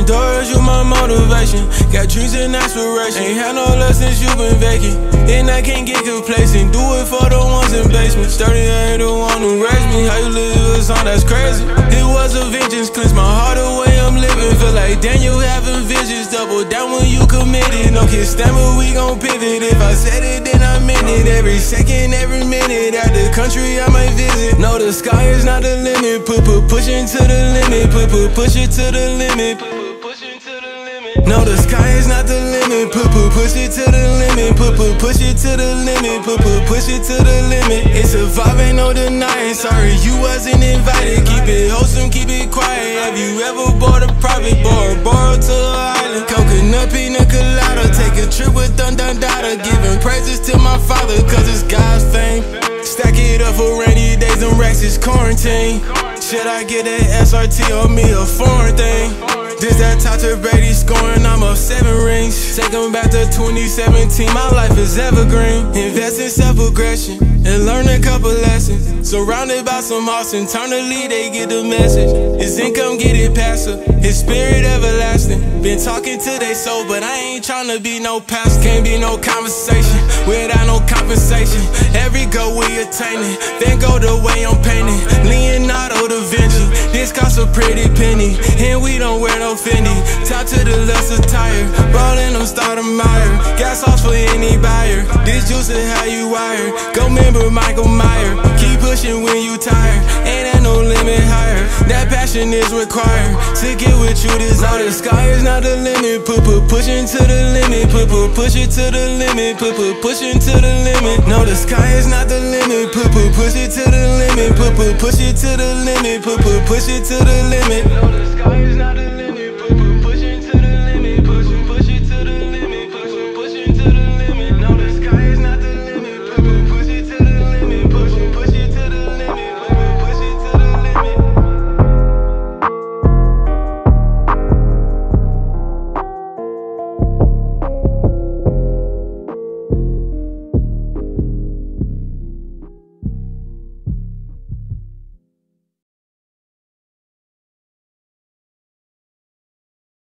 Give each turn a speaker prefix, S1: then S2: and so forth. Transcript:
S1: Doris, you my motivation. Got dreams and aspirations. Ain't had no love since you been vacant, and I can't get complacent. Do it for the ones in basement. 30, I ain't the one who raised me. How you live a song that's crazy? It was a vengeance, cleanse my heart away. I'm living, feel like Daniel having visions. Double down when you committed. No kid stand, but we gon' pivot. If I said it, then I meant it. Every second, every minute. Out the country, I might visit. No, the sky is not the limit. Push it to the limit. Push it to the limit. No, the sky is not the limit. Push it to the limit. Push it to the limit. Push it to the limit. It's a vibe, ain't no denying. Sorry, you wasn't invited. Keep it wholesome, keep it quiet. Have you ever bought a private Bora to an island? Coconut, pina colada. Take a trip with Dun Dada. Giving praises to my father, cause it's God's thing. Stack it up for rainy days and racks is quarantine. Should I get that SRT on me, a foreign thing? This that Totter Brady scoring, I'm up 7 rings. Take 'em back to 2017, my life is evergreen. Invest in self-aggression and learn a couple lessons. Surrounded by some awesome, eternally they get the message. His income get it passive, his spirit everlasting. Been talking to they soul, but I ain't tryna be no pastor. Can't be no conversation without no compensation. Every goal we attaining, then go the way I'm painting. Leonardo da Vinci, this costs a pretty penny, and we don't wear no Fendi. Top to the left attire, ballin' them start a mire. Gas sauce for any buyer, this juice is how you wire. Go member Michael Meyer, keep pushing when you tired. Ain't at no limit higher, that passion is required to get what you desire. The sky is not the limit, pushing to the limit. Push it to the limit, pushing to the limit. No, the sky is not the limit, push it to the limit. Push it to the limit, push it to the limit. No, the sky is not the limit.